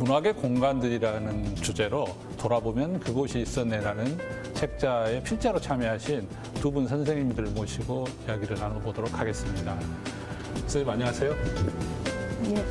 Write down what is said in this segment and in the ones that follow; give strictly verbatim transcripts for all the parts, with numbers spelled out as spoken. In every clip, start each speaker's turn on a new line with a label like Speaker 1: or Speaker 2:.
Speaker 1: 문학의 공간들이라는 주제로 돌아보면 그곳이 있었네라는 책자에 필자로 참여하신 두 분 선생님들을 모시고 이야기를 나눠보도록 하겠습니다. 선생님 안녕하세요.
Speaker 2: 예.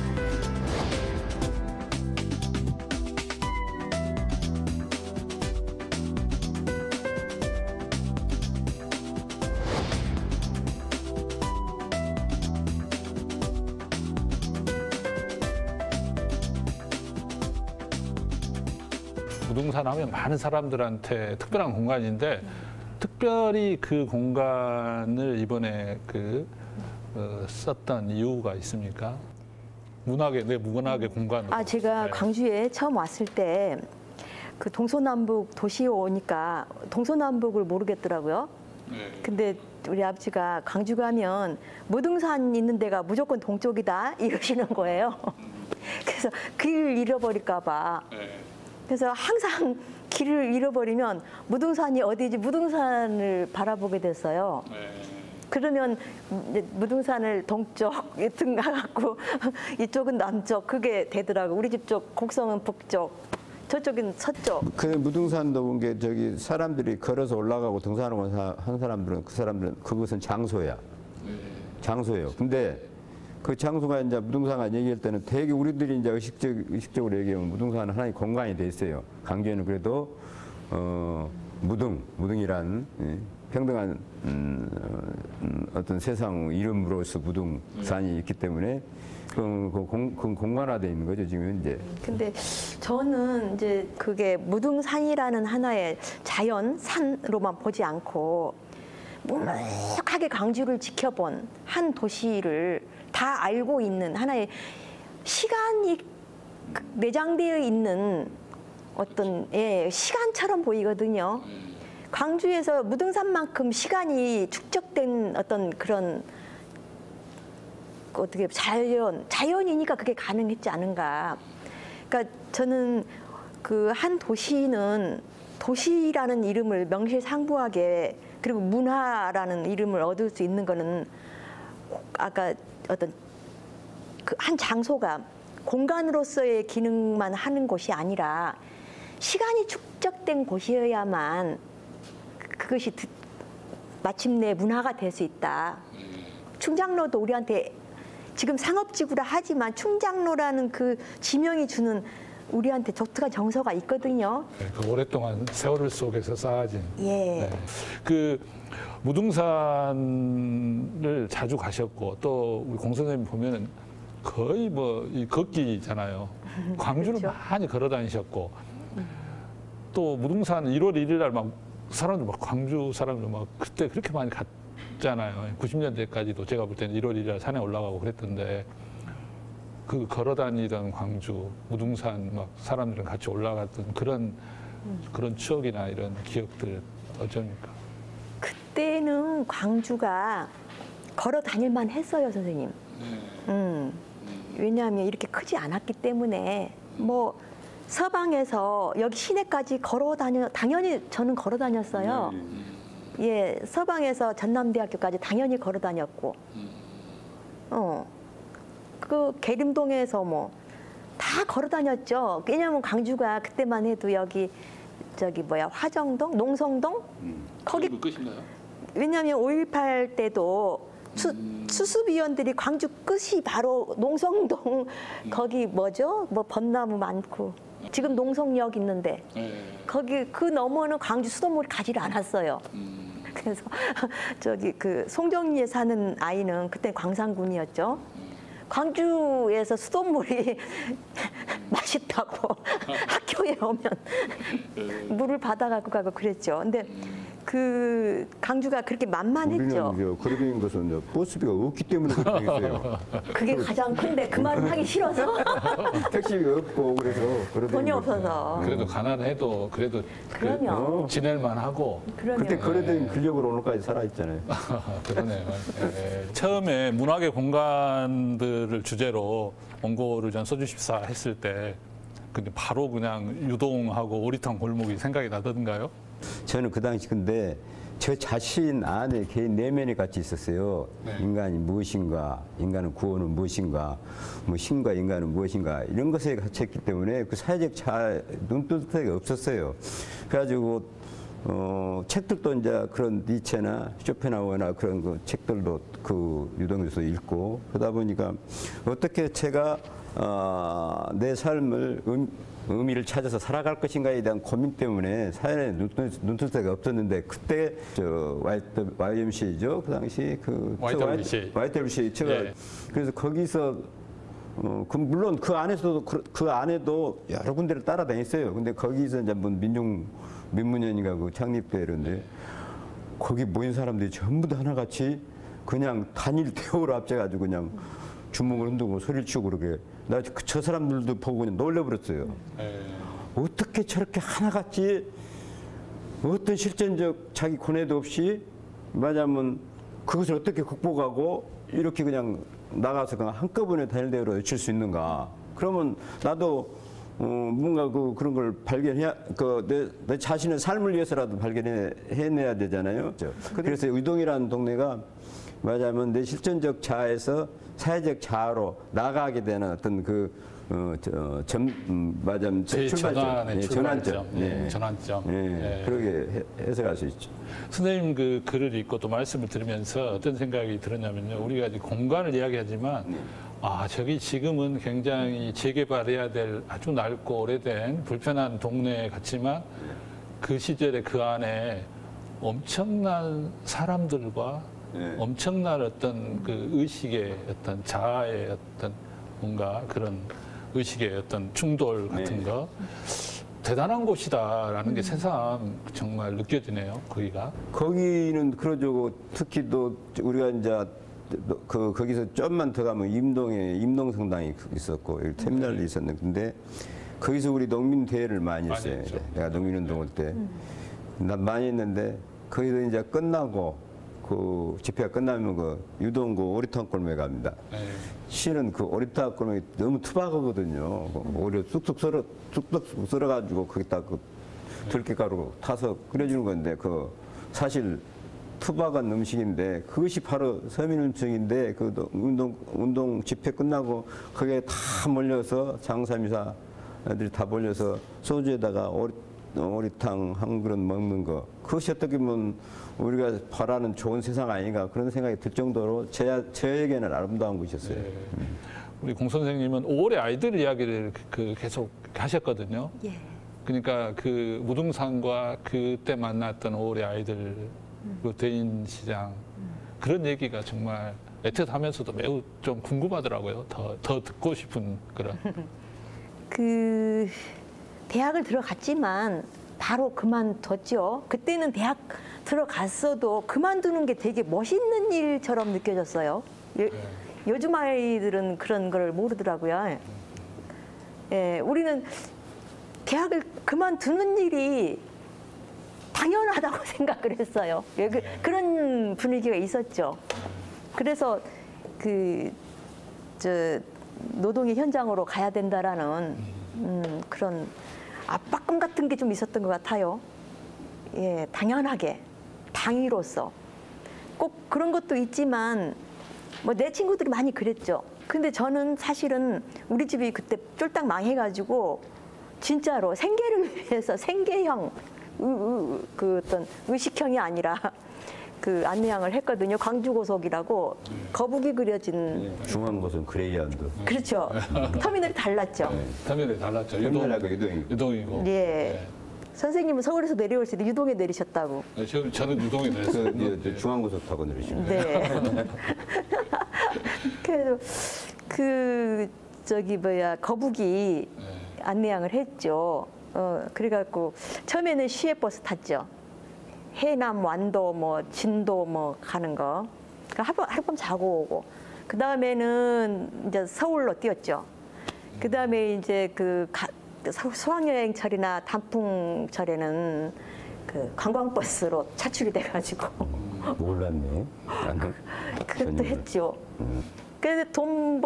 Speaker 1: 무등산 하면 많은 사람들한테 특별한 공간인데 특별히 그 공간을 이번에 그 어, 썼던 이유가 있습니까? 문학의 내 문학의 공간.
Speaker 2: 아 제가 네. 광주에 처음 왔을 때 그 동서남북 도시에 오니까 동서남북을 모르겠더라고요. 네. 근데 우리 아버지가 광주 가면 무등산 있는 데가 무조건 동쪽이다 이러시는 거예요. 그래서 길 잃어버릴까 봐. 네. 그래서 항상 길을 잃어버리면 무등산이 어디지 무등산을 바라보게 됐어요. 네. 그러면 무등산을 동쪽 등 가갖고 이쪽은 남쪽 그게 되더라고. 우리 집 쪽 곡성은 북쪽, 저쪽은 서쪽.
Speaker 3: 그 무등산도 본 게 저기 사람들이 걸어서 올라가고 등산하고 한 사람들은 그 사람들은 그것은 장소야. 네. 장소예요. 근데 그 장소가 이제 무등산을 얘기할 때는 되게 우리들이 이제 의식적, 의식적으로 얘기하면 무등산은 하나의 공간이 돼 있어요. 강주에는 그래도 어, 무등, 무등이란 예, 평등한 음, 음, 어떤 세상 이름으로서 무등산이 있기 때문에 그, 그, 공, 그 공간화되어 있는 거죠 지금 현재.
Speaker 2: 근데 저는 이제 그게 무등산이라는 하나의 자연 산으로만 보지 않고 묵묵하게 광주를 지켜본 한 도시를 다 알고 있는 하나의 시간이 내장되어 있는 어떤 예, 시간처럼 보이거든요. 광주에서 무등산만큼 시간이 축적된 어떤 그런 어떻게 자연 자연이니까 그게 가능했지 않은가. 그러니까 저는 그 한 도시는 도시라는 이름을 명실상부하게 그리고 문화라는 이름을 얻을 수 있는 거는 아까 어떤 그 한 장소가 공간으로서의 기능만 하는 곳이 아니라 시간이 축적된 곳이어야만 그것이 마침내 문화가 될 수 있다. 충장로도 우리한테 지금 상업지구라 하지만 충장로라는 그 지명이 주는 우리한테 독특한 정서가 있거든요.
Speaker 1: 네, 그 오랫동안 세월 속에서 쌓아진.
Speaker 2: 예.
Speaker 1: 네. 그 무등산을 자주 가셨고 또 우리 공 선생님 보면 거의 뭐 이 걷기잖아요. 광주를
Speaker 2: 그렇죠?
Speaker 1: 많이 걸어 다니셨고 또 무등산 일월 일일 날 막 사람들 막 광주 사람들 막 그때 그렇게 많이 갔잖아요. 구십 년대까지도 제가 볼 때는 일월 일일 날 산에 올라가고 그랬던데 그 걸어 다니던 광주 무등산 막 사람들은 같이 올라갔던 그런 그런 추억이나 이런 기억들 어쩝니까?
Speaker 2: 그때는 광주가 걸어 다닐만 했어요, 선생님. 네. 음. 왜냐하면 이렇게 크지 않았기 때문에 뭐 서방에서 여기 시내까지 걸어 다녀 당연히 저는 걸어 다녔어요. 네. 예, 서방에서 전남대학교까지 당연히 걸어 다녔고, 어, 그 계림동에서 뭐 다 걸어 다녔죠. 왜냐하면 광주가 그때만 해도 여기 저기 뭐야 화정동, 농성동
Speaker 1: 음.
Speaker 2: 거기
Speaker 1: 끝인가요?
Speaker 2: 왜냐하면 오일팔 때도 수, 음. 수습위원들이 광주 끝이 바로 농성동 음. 거기 뭐죠? 뭐 벚나무 많고 지금 농성역 있는데 네. 거기 그 너머는 광주 수돗물이 가지를 않았어요. 음. 그래서 저기 그 송정리에 사는 아이는 그때 광산군이었죠. 음. 광주에서 수돗물이 맛있다고 학교에 오면 물을 받아갖고 가고 그랬죠. 근데 그 광주가 그렇게 만만했죠.
Speaker 3: 우리는 그런 것은 버스비가 없기 때문에 그런 게 있어요.
Speaker 2: 그게 가장 큰데 그 말은 하기 싫어서.
Speaker 3: 택시비가 없고 그래서
Speaker 2: 돈이 없어서.
Speaker 1: 그래도 가난해도 그래도
Speaker 2: 그럼요.
Speaker 1: 그 지낼만 하고.
Speaker 3: 그때 그래도 근력으로 오늘까지 살아 있잖아요.
Speaker 1: 그러네요. 네. 처음에 문학의 공간들을 주제로 원고를 전 써주십사 했을 때 근데 바로 그냥 유동하고 오리탄 골목이 생각이 나던가요?
Speaker 3: 저는 그 당시 근데 저 자신 안에 개인 내면이 같이 있었어요.
Speaker 1: 네.
Speaker 3: 인간이 무엇인가, 인간의 구원은 무엇인가, 뭐 신과 인간은 무엇인가 이런 것에 갇혔기 때문에 그 사회적 자 눈뜰 데가 없었어요. 그래가지고 어, 책들도 이제 그런 니체나 쇼펜하우어나 그런 그 책들도 그 유동에서 읽고 그러다 보니까 어떻게 제가 어, 내 삶을 음, 의미를 찾아서 살아갈 것인가에 대한 고민 때문에 사연에 눈뜰 데가 없었는데 그때 저 와이엠씨죠 그 당시 그
Speaker 1: 와이더블유씨
Speaker 3: 와이더블유씨 제가
Speaker 1: 예.
Speaker 3: 그래서 거기서 어, 그 물론 그 안에서도 그, 그 안에도 여러 군데를 따라다녔어요. 근데 거기서 이제 뭐 민중 민문연인가 그 창립대회인데 거기 모인 사람들이 전부 다 하나같이 그냥 단일 대우를 합쳐가지고 그냥 주먹을 흔들고 소리를 치고 그러게 나 저 사람들도 보고 그냥 놀래버렸어요.
Speaker 1: 네.
Speaker 3: 어떻게 저렇게 하나같이 어떤 실전적 자기 고뇌도 없이 말하자면 그것을 어떻게 극복하고 이렇게 그냥 나가서 그냥 한꺼번에 단일 대우로 외칠 수 있는가? 그러면 나도 어, 뭔가 그, 그런 걸 발견해야, 그, 내, 내 자신의 삶을 위해서라도 발견해, 해내야 되잖아요. 그래서 의동이라는 동네가 말하자면 내 실전적 자아에서 사회적 자아로 나아가게 되는 어떤 그, 어, 저, 점, 음, 말하자면
Speaker 1: 전환의
Speaker 3: 예, 전환점.
Speaker 1: 예,
Speaker 3: 예.
Speaker 1: 전환점.
Speaker 3: 예.
Speaker 1: 예.
Speaker 3: 그렇게 해, 해석할 수 있죠.
Speaker 1: 선생님 그 글을 읽고 또 말씀을 들으면서 어떤 생각이 들었냐면요. 우리가 이제 공간을 이야기하지만 아, 저기 지금은 굉장히 재개발해야 될 아주 낡고 오래된 불편한 동네 같지만 그 시절에 그 안에 엄청난 사람들과
Speaker 3: 네.
Speaker 1: 엄청난 어떤 그 의식의 어떤 자아의 어떤 뭔가 그런 의식의 어떤 충돌 같은
Speaker 3: 네.
Speaker 1: 거 대단한 곳이다라는 게 새삼 정말 느껴지네요. 거기가.
Speaker 3: 거기는 그러죠. 특히 또 우리가 이제 그 거기서 좀만 더 가면 임동에 임동성당이 있었고 여기 터미널이 있었는데 근데 거기서 우리 농민 대회를 많이
Speaker 1: 많이
Speaker 3: 했어요.
Speaker 1: 했죠.
Speaker 3: 내가 농민운동할 때 난 많이 했는데 거기서 이제 끝나고 그 집회가 끝나면 그 유동구 오리탕 골목에 갑니다.
Speaker 1: 네.
Speaker 3: 실은 그 오리탕 골목이 너무 투박하거든요. 오히려 쑥쑥 썰어 쑥쑥 썰어가지고 거기다 그 들깨가루 타서 끓여주는 건데 그 사실 투박한 음식인데 그것이 바로 서민 음식인데 그 운동 운동 집회 끝나고 거기에 다 몰려서 장사미사 애들이 다 몰려서 소주에다가 오리, 오리탕 한 그릇 먹는 거 그것이 어떻게 보면 우리가 바라는 좋은 세상 아닌가 그런 생각이 들 정도로 제, 저에게는 아름다운 곳이었어요.
Speaker 1: 네. 우리 공 선생님은 오월의 아이들 이야기를 그 계속 하셨거든요.
Speaker 2: 예.
Speaker 1: 그러니까 그 무등산과 그때 만났던 오월의 아이들 그 대인 시장 그런 얘기가 정말 애틋하면서도 매우 좀 궁금하더라고요. 더, 더 듣고 싶은 그런.
Speaker 2: 그 대학을 들어갔지만 바로 그만뒀죠. 그때는 대학 들어갔어도 그만두는 게 되게 멋있는 일처럼 느껴졌어요. 요,
Speaker 1: 네.
Speaker 2: 요즘 아이들은 그런 걸 모르더라고요. 예, 우리는 대학을 그만두는 일이 당연하다고 생각을 했어요. 예, 그, 그런 분위기가 있었죠. 그래서 그 저 노동의 현장으로 가야 된다라는 음, 그런 압박감 같은 게 좀 있었던 것 같아요. 예, 당연하게 당위로서 꼭 그런 것도 있지만 뭐 내 친구들이 많이 그랬죠. 근데 저는 사실은 우리 집이 그때 쫄딱 망해가지고 진짜로 생계를 위해서 생계형 의, 의, 그 어떤 의식형이 아니라 그 안내양을 했거든요. 광주고속이라고 거북이 그려진
Speaker 3: 중앙고속 그레이언드.
Speaker 2: 그렇죠. 터미널이 달랐죠.
Speaker 1: 네, 터미널이 달랐죠.
Speaker 3: 터미널하고 유동이고.
Speaker 1: 유동이고.
Speaker 2: 예. 선생님은 서울에서 내려올 때 유동에 내리셨다고.
Speaker 1: 네, 저, 저는 유동에 내렸어요.
Speaker 3: 그, 저, 중앙고속 타고 내리시면.
Speaker 2: 네. 그래서 그 저기 뭐야 거북이
Speaker 1: 네.
Speaker 2: 안내양을 했죠. 어 그래갖고 처음에는 시외버스 탔죠. 해남 완도 뭐 진도 뭐 가는 거. 하룻밤 하룻밤 자고 오고. 그 다음에는 이제 서울로 뛰었죠. 그 다음에 이제 그 가, 수학여행철이나 단풍철에는 그 관광버스로 차출이 돼가지고
Speaker 3: 몰랐네. 나는
Speaker 2: 그것도
Speaker 3: 전혀
Speaker 2: 했죠.
Speaker 3: 음.
Speaker 2: 그래서 돈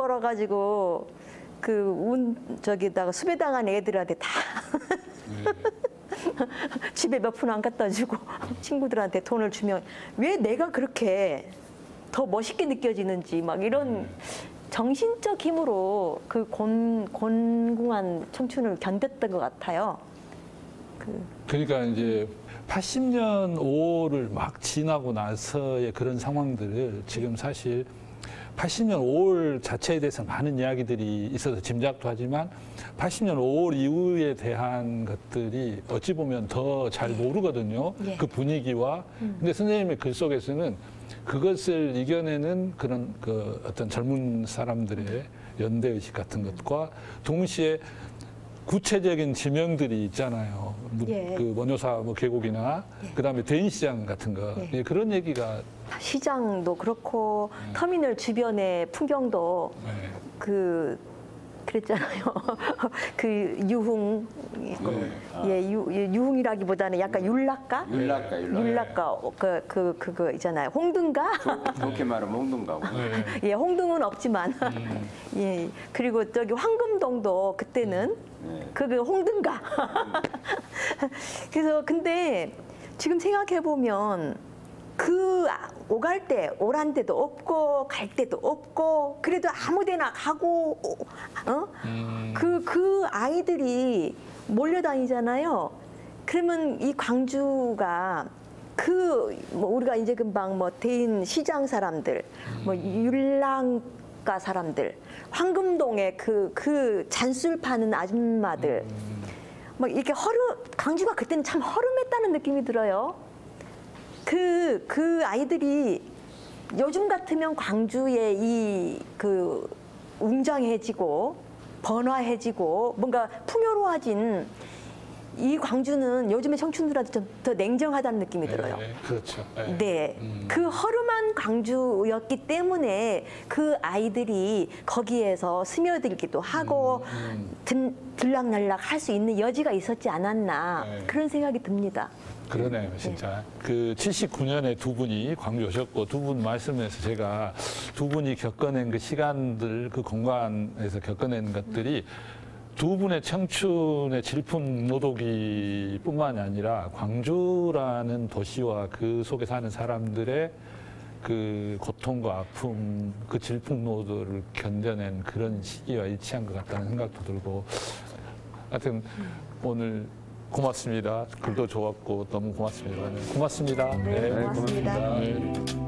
Speaker 2: 벌어가지고 그 운 저기다가 수배당한 애들한테 다 집에 몇 푼 안 갖다 주고 친구들한테 돈을 주면 왜 내가 그렇게 더 멋있게 느껴지는지 막 이런 정신적 힘으로 그 곤, 곤궁한 청춘을 견뎠던 것 같아요. 그
Speaker 1: 그러니까 이제 팔십 년 오월을 막 지나고 나서의 그런 상황들을 지금 사실 팔십 년 오월 자체에 대해서 많은 이야기들이 있어서 짐작도 하지만 팔십 년 오월 이후에 대한 것들이 어찌 보면 더 잘 모르거든요.
Speaker 2: 예.
Speaker 1: 그 분위기와. 근데 선생님의 글 속에서는 그것을 이겨내는 그런 그 어떤 젊은 사람들의 연대의식 같은 것과 동시에 구체적인 지명들이 있잖아요. 뭐
Speaker 2: 예.
Speaker 1: 그 원효사 뭐 계곡이나
Speaker 2: 예.
Speaker 1: 그다음에 대인시장 같은 거
Speaker 2: 예.
Speaker 1: 예, 그런 얘기가
Speaker 2: 시장도 그렇고 터미널 주변의 풍경도
Speaker 1: 예.
Speaker 2: 그 그랬잖아요. 그 유흥 있고,
Speaker 1: 네.
Speaker 2: 예, 유, 예, 유흥이라기보다는 약간 율락가?
Speaker 3: 율락가, 율락가.
Speaker 2: 율락가 그 그 그거 있잖아요. 홍등가?
Speaker 3: 좋게 말하면 홍등가고.
Speaker 1: 네.
Speaker 2: 예, 홍등은 없지만
Speaker 1: 음.
Speaker 2: 예. 그리고 저기 황금동도 그때는
Speaker 3: 네.
Speaker 2: 그그 홍등가. 그래서 근데 지금 생각해 보면 그 오갈 때 오란 데도 없고 갈 데도 없고 그래도 아무데나 가고 어?
Speaker 1: 음.
Speaker 2: 그, 그 아이들이 몰려다니잖아요. 그러면 이 광주가 그 뭐 우리가 이제 금방 뭐 대인 시장 사람들, 뭐 율랑가 사람들, 황금동에 그, 그 잔술 파는 아줌마들, 막 이렇게 허름, 광주가 그때는 참 허름했다는 느낌이 들어요. 그, 그 아이들이 요즘 같으면 광주의 이 그 웅장해지고 번화해지고 뭔가 풍요로워진 이 광주는 요즘의 청춘들한테 좀 더 냉정하다는 느낌이 들어요.
Speaker 1: 네, 그렇죠. 네.
Speaker 2: 네.
Speaker 1: 음.
Speaker 2: 그 허름한 광주였기 때문에 그 아이들이 거기에서 스며들기도 하고
Speaker 1: 음.
Speaker 2: 든, 들락날락 할 수 있는 여지가 있었지 않았나
Speaker 1: 네.
Speaker 2: 그런 생각이 듭니다.
Speaker 1: 그러네요, 진짜. 그 칠십구 년에 두 분이 광주 오셨고 두 분 말씀에서 제가 두 분이 겪어낸 그 시간들, 그 공간에서 겪어낸 것들이 두 분의 청춘의 질풍노도기뿐만이 아니라 광주라는 도시와 그 속에 사는 사람들의 그 고통과 아픔, 그 질풍노도를 견뎌낸 그런 시기와 일치한 것 같다는 생각도 들고, 하여튼 오늘 고맙습니다. 글도 좋았고 너무 고맙습니다. 고맙습니다.
Speaker 2: 네, 고맙습니다.
Speaker 1: 네.